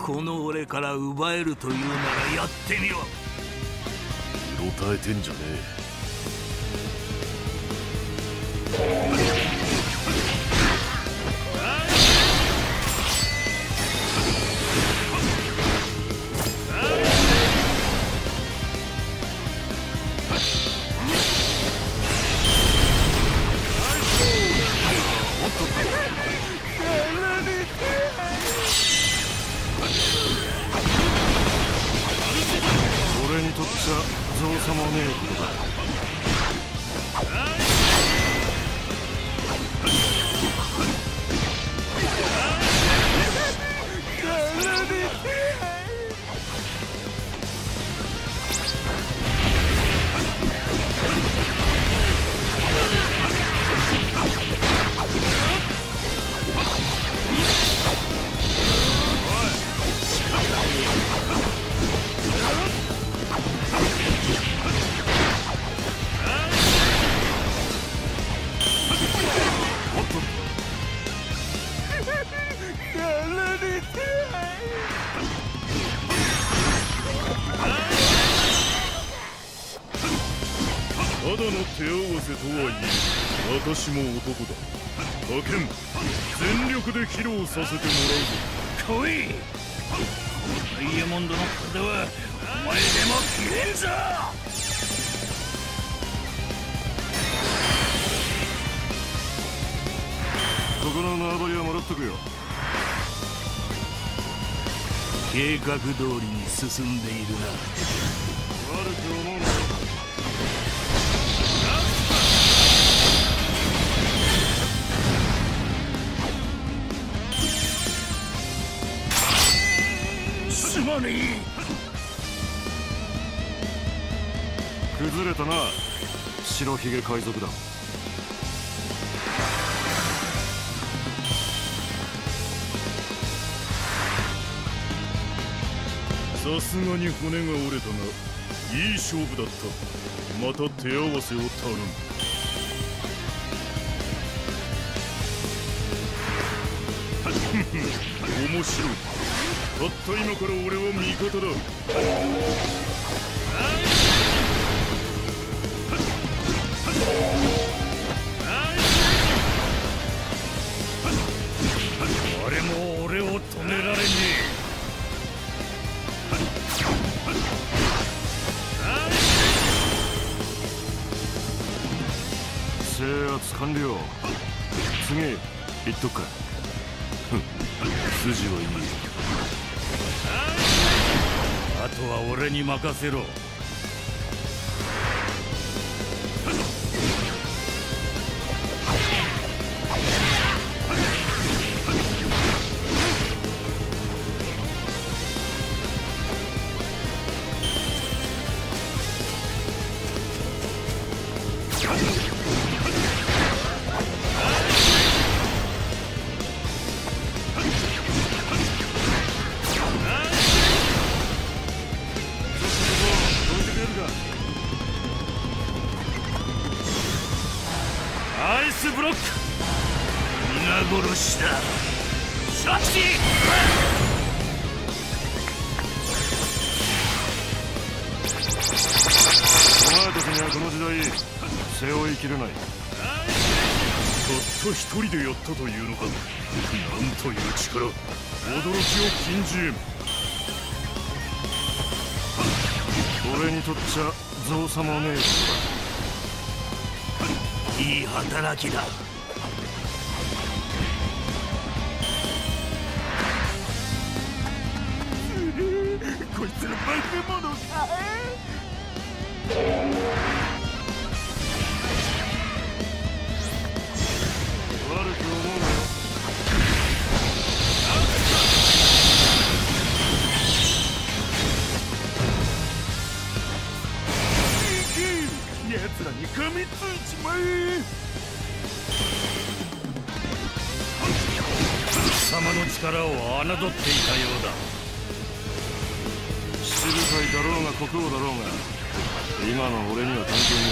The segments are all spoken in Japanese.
この俺から奪えるというならやってみろ。 うろたえてんじゃねえ。俺にとっちゃ造作もねえことだ。ただの手合わせとはいえ私も男だ。派遣全力で披露させてもらうぞ。 来い。ダイヤモンドの体はお前でも切れんぞ。 ここの縄張りはもらっとくよ。 計画通りに進んでいるな。 悪く思うな。 すまねえ。 崩れたな、白ひげ海賊団。さすがに骨が折れたがいい勝負だった。また手合わせを頼む。面白い。たった今から俺は味方だ。 誰も俺を止められね制圧完了。次行っとくか。筋はいい。 あとは俺に任せろ。アイスブロック皆殺しだ。シャチお前たちにはこの時代背負いきれない。たった一人でやったというのか。なんという力。驚きを禁じえん。俺にとっちゃ造作もねえことだ。 いい働きだ。こいつの化け物か。 悪く思うなよ。 奴らに噛みついちまえ。貴様の力を侮っていたようだ。 七部隊だろうが国王だろうが今の俺には関係ね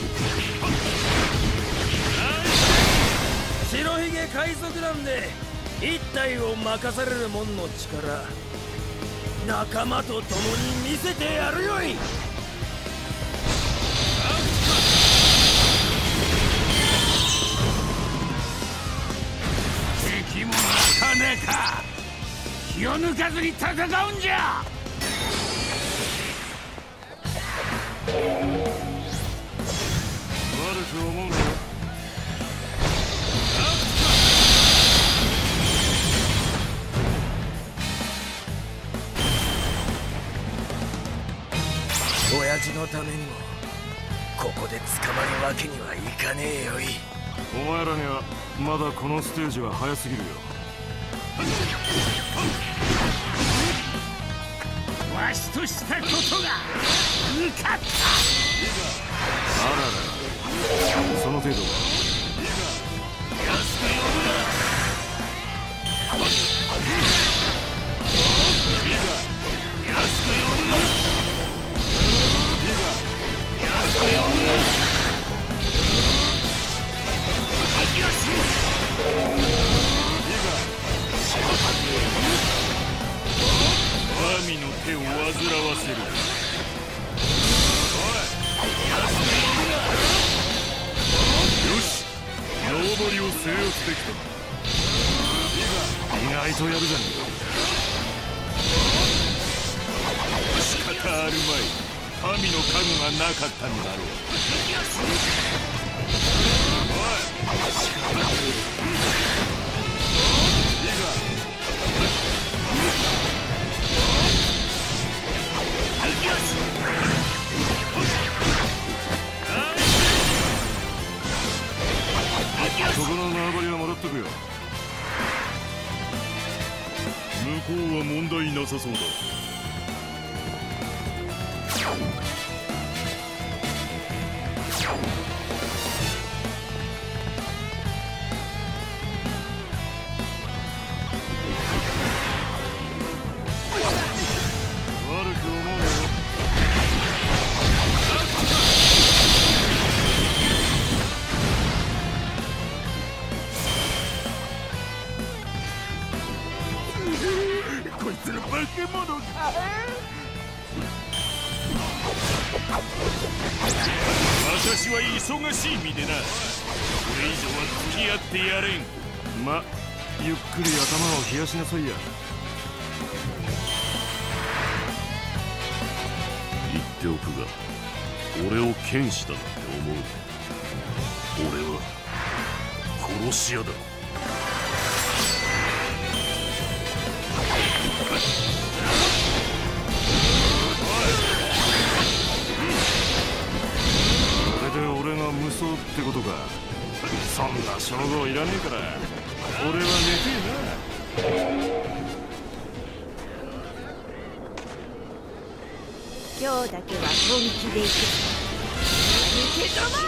白ひげ海賊団で一体を任される者の力、仲間と共に見せてやるよい。 敵もなかなか気を抜かずに戦うんじゃ。悪く思うなよ。 親父のためにもここで捕まるわけにはいかねえよい。 お前らにはまだこのステージは早すぎるよ。 わしとしたことが受かった。 あらら、その程度は。 安く呼ぶな。安く呼ぶな。安く呼ぶな。神の手を煩わせる。 よし、縄張りを制圧できた。意外とやるじゃねえか。仕方あるまい。神の加護がなかったのだろう。そこの縄張りはもらっとくよ。向こうは問題なさそうだ。悪く思うなよ。 こいつの化け物か。私は忙しい身でな。これ以上は付き合ってやれん。 ま、ゆっくり頭を冷やしなさいや。言っておくが、俺を剣士だなんて思うな。俺は殺し屋だ。これで俺が無双ってことか。そんな称号いらねえから俺は寝てえな。 今日だけは本気でいく。受け止ま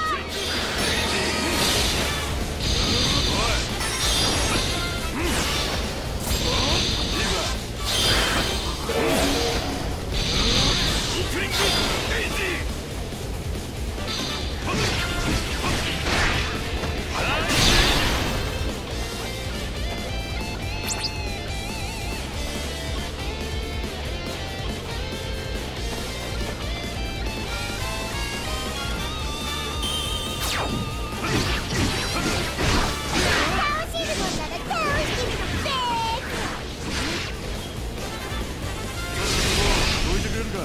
どいてくれるか。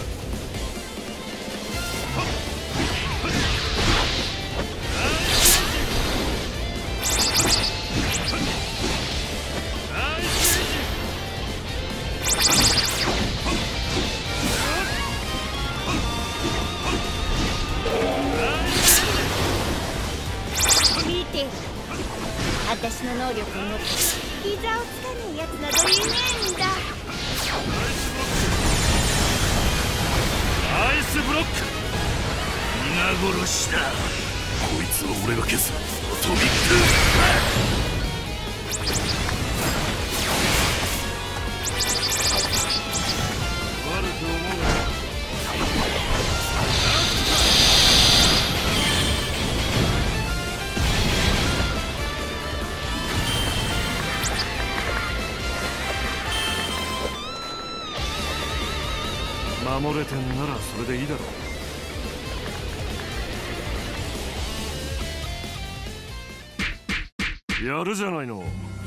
見てる。私の能力を持って膝をつかねえやつなどいねえんだ。 アイスブロック。皆殺しだ。こいつは俺が消す。トミック。悪く思うな。 守れてんならそれでいいだろう。やるじゃないの。